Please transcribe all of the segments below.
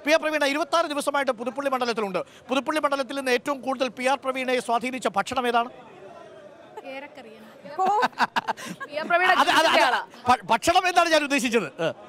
P R Praveena 26 ദിവസമായിട്ട് പുതുപ്പള്ളി മണ്ഡലത്തിലുണ്ട്. പുതുപ്പള്ളി മണ്ഡലത്തിൽ നിന്ന് ഏറ്റവും കൂടുതൽ പി ആർ പ്രവീണയെ സ്വാധീനിച്ച ഭക്ഷണം ഏതാണ്? ഭക്ഷണം എന്താണ് ഞാൻ ഉദ്ദേശിച്ചത്?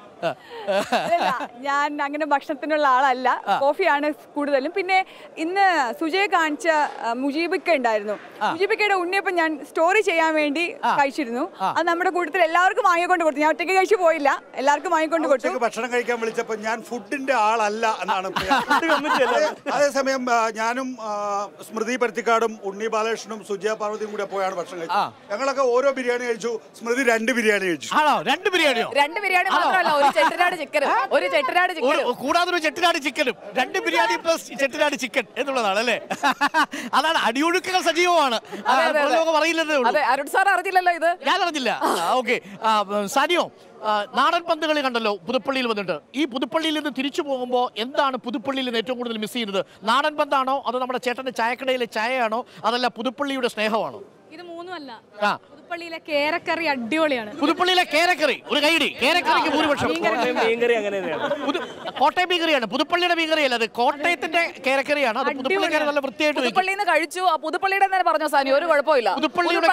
ഞാൻ അങ്ങനെ ഭക്ഷണത്തിനുള്ള ആളല്ല, കോഫിയാണ് കൂടുതലും. പിന്നെ ഇന്ന് സുജയ് കാണിച്ച മുജീബിക്ക ഉണ്ടായിരുന്നു. മുജീബിക്കയുടെ ഉണ്ണിയപ്പം ഞാൻ സ്റ്റോറി ചെയ്യാൻ വേണ്ടി കഴിച്ചിരുന്നു. അത് നമ്മുടെ കൂട്ടത്തിൽ എല്ലാവർക്കും വാങ്ങിക്കൊണ്ട് കൊടുത്തു. ഞാൻ ഒറ്റയ്ക്ക് കഴിച്ചു പോയില്ല, എല്ലാവർക്കും വാങ്ങിക്കൊണ്ട് കൊടുത്തു. ഭക്ഷണം കഴിക്കാൻ വിളിച്ചപ്പോൾ ഞാൻ ഫുഡിന്റെ ആളല്ല എന്നാണ്. അതേസമയം ഞാനും സ്മൃതി പരുത്തിക്കാടും ഉണ്ണി ബാലകൃഷ്ണനും സുജയ പാർവതിയും കൂടെ പോയാണ് ഭക്ഷണം കഴിച്ചത്. ഞങ്ങളൊക്കെ ഓരോ ബിരിയാണി കഴിച്ചു. സ്മൃതി 2 ബിരിയാണി കഴിച്ചു. രണ്ട് ബിരിയാണിയോ? 2 ബിരിയാണി മാത്രമല്ല, ഒരു ചെട്ടിനാട് ചിക്കനും കൂടാതെ ഒരു ചെട്ടിനാട് ചിക്കനും. 2 ബിരിയാണി പ്ലസ് ചെട്ടിനാട് ചിക്കൻ എന്നുള്ളതാണ് അല്ലേ? അതാണ് അടിയൊഴുക്കുകൾ സജീവമാണ്. പറയില്ലതേ ഉള്ളൂ. അരുൺ സാർ അറിഞ്ഞില്ലല്ലോ ഇത്. ഞാൻ അറിഞ്ഞില്ല. ഓക്കെ, സാനിയോ, നാടൻ പന്തുകളി കണ്ടല്ലോ പുതുപ്പള്ളിയിൽ വന്നിട്ട്. ഈ പുതുപ്പള്ളിയിൽ നിന്ന് തിരിച്ചു പോകുമ്പോൾ എന്താണ് പുതുപ്പള്ളിയിൽ നിന്ന് ഏറ്റവും കൂടുതൽ മിസ് ചെയ്യുന്നത്? നാടൻ പന്താണോ, അതോ നമ്മുടെ ചേട്ടന്റെ ചായക്കടയിലെ ചായയാണോ, അതല്ല പുതുപ്പള്ളിയുടെ സ്നേഹമാണോ? ഇത് മൂന്നുമല്ല. പുതുപ്പള്ളിയിലെ കേരക്കറി അടിപൊളിയാണ്. പുതുപ്പള്ളിയിലെ കേരക്കറി ഒരു കൈഡി. കേരക്കറിക്ക് ഭൂരിപക്ഷം കോട്ടയം മീൻകറിയാണ്. പുതുപ്പള്ളിയുടെ മീൻകറിയല്ല, അത് കോട്ടയത്തിന്റെ കേരക്കറിയാണ്. അത് പുതുപ്പള്ളിക്കാരെ നല്ല വൃത്തിയായിട്ട് പുതുപ്പള്ളിയിൽ നിന്ന് കഴിച്ചു. പുതുപ്പള്ളിയുടെ തന്നെ പറഞ്ഞോ സാനി, ഒരു കുഴപ്പമില്ല. പുതുപ്പള്ളിയുടെ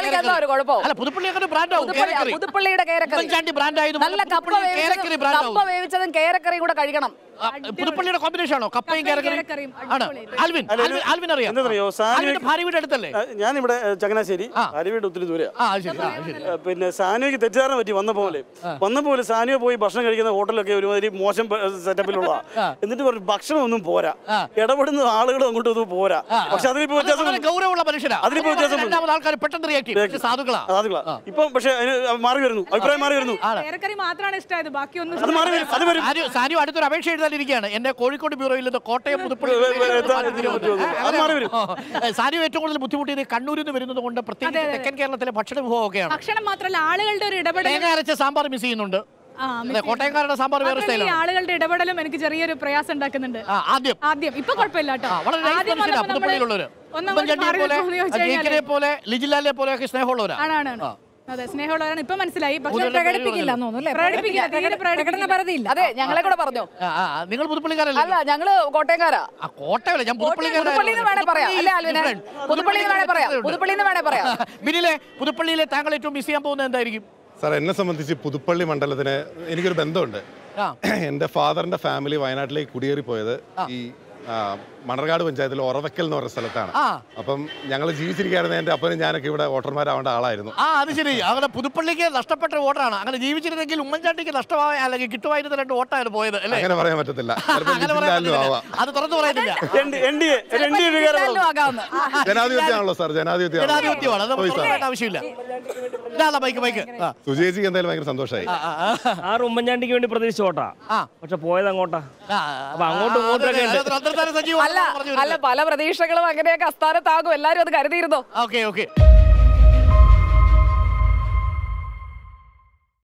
ബ്രാൻഡ് നല്ല കപ്പ വേവിച്ചതും കേരക്കറിയും കൂടെ കഴിക്കണം. പുതുപ്പള്ളിയുടെ കോമ്പിനേഷൻ ആണോ കപ്പയും കേരക്കറിയും? ആണ്. ആൽവിൻ അറിയാം, ഭാര്യ വീട് അടുത്തല്ലേ? ഞാനിവിടെ ചങ്ങനാശ്ശേരി, ഭാര്യ വീട് ഒത്തിരി ദൂരെ. പിന്നെ സാനുവിക്ക് തെറ്റിദ്ധാരണ പറ്റി വന്നപോലെ സാനുവ പോയി ഭക്ഷണം കഴിക്കുന്ന ഹോട്ടലൊക്കെ ഒരുമാതിരി മോശം സെറ്റപ്പിലുള്ള. എന്നിട്ട് പറഞ്ഞു ഭക്ഷണം ഒന്നും പോരാ, ഇടപെടുന്ന ആളുകളും അങ്ങോട്ടൊന്നും പോരാ. പക്ഷെ അതിലിപ്പോ ഗൗരവമുള്ള മനുഷ്യരാണ്. അതിലിപ്പോ വ്യത്യാസം ആൾക്കാർ പെട്ടെന്ന് സാധുക്കളാ. ഇപ്പം പക്ഷെ മാറി വരുന്നു, അഭിപ്രായം മാറി വരുന്നു. മാത്രമാണ് ഇഷ്ടമായത്, ബാക്കിയൊന്നും. സാനു അടുത്തൊരു അപേക്ഷ എഴുതാനിരിക്കുകയാണ്. എന്റെ കോഴിക്കോട് ബ്യൂറോയിൽ നിന്ന് കോട്ടയം പുതുപ്പള്ളി. സാനു ഏറ്റവും കൂടുതൽ ബുദ്ധിമുട്ടിയത് കണ്ണൂരിൽ നിന്ന് വരുന്നത് കൊണ്ട്, പ്രത്യേകിച്ച് തെക്കൻ കേരളത്തിലെ ഭക്ഷണ വിഭവമൊക്കെയാണ്. ഭക്ഷണം മാത്രമല്ല, ആളുകളുടെ ഒരു ഇടപെടൽ. തേങ്ങ അരച്ച സാമ്പാർ മിസ് ചെയ്യുന്നുണ്ട്. കോട്ടയംകാരുടെ സാമ്പാർ വേറെ സ്റ്റൈലാണ്. ആളുകളുടെ ഇടപെടലും എനിക്ക് ചെറിയൊരു പ്രയാസം ഉണ്ടാക്കുന്നുണ്ട്. ആദ്യം ഇപ്പൊ കുഴപ്പമില്ല കേട്ടോ. പുതുപ്പള്ളിയിലുള്ളവര് പോലെ ലിജിലാലിനെ പോലെയൊക്കെ സ്നേഹമുള്ളവരാണ്. അതെ, സ്നേഹമുള്ളവരാണ്. ഇപ്പൊ മനസ്സിലായി. പക്ഷെ പ്രകടിപ്പിക്കില്ല. അതെ, ഞങ്ങളെ കൂടെ പറഞ്ഞു. നിങ്ങൾ പുതുപ്പള്ളിക്കാരല്ല? അല്ല, ഞങ്ങള് കോട്ടയംകാരാ. കോട്ടയല്ല, ഞാൻ പുതുപ്പള്ളിന്ന് വേണേ പറയാം. അല്ലേ ആൽവിനെ? പുതുപ്പള്ളിന്ന് വേണേ പറയാം. ബിനിലെ, പുതുപ്പള്ളിയിലെ താങ്കൾ ഏറ്റവും മിസ് ചെയ്യാൻ പോകുന്നത് എന്തായിരിക്കും? സാർ, എന്നെ സംബന്ധിച്ച് പുതുപ്പള്ളി മണ്ഡലത്തിന് എനിക്കൊരു ബന്ധമുണ്ട്. എൻ്റെ ഫാദറിന്റെ ഫാമിലി വയനാട്ടിലേക്ക് കുടിയേറിപ്പോയത് ഈ മണർകാട് പഞ്ചായത്തിൽ ഒറവക്കൽ എന്ന് പറഞ്ഞ സ്ഥലത്താണ്. അപ്പം ഞങ്ങൾ ജീവിച്ചിരിക്കുകയായിരുന്നു. എൻ്റെ അപ്പനും ഞാനൊക്കെ ഇവിടെ വോട്ടർമാരാവേണ്ട ആളായിരുന്നു. അത് ശരി. അങ്ങനെ പുതുപ്പള്ളിക്ക് നഷ്ടപ്പെട്ട വോട്ടാണ്. അങ്ങനെ ജീവിച്ചിരുന്നെങ്കിൽ ഉമ്മൻചാണ്ടിക്ക് നഷ്ടമായ അല്ലെങ്കിൽ കിട്ടുമായിരുന്ന 2 വോട്ടാണ് പോയത് അല്ലേ? അങ്ങനെ പറയാൻ പറ്റില്ല. അത് തുറന്നു പറയുന്നില്ല. ജനാധിപത്യമാണല്ലോ സാർ, ജനാധിപത്യമാണ്. അത് ആവശ്യമില്ല. സുജേജിക്ക് എന്തായാലും ഭയങ്കര സന്തോഷമായി. ഉമ്മൻചാണ്ടിക്ക് വേണ്ടി പ്രതീക്ഷിച്ച വോട്ടാ, പക്ഷെ പോയത് അങ്ങോട്ടാ. അപ്പൊ അങ്ങോട്ട് വോട്ടൊക്കെ അല്ല, പല പ്രതീക്ഷകളും അങ്ങനെയൊക്കെ അസ്ഥാനത്താകും. എല്ലാരും അത് കരുതിയിരുന്നോ? ഓക്കെ.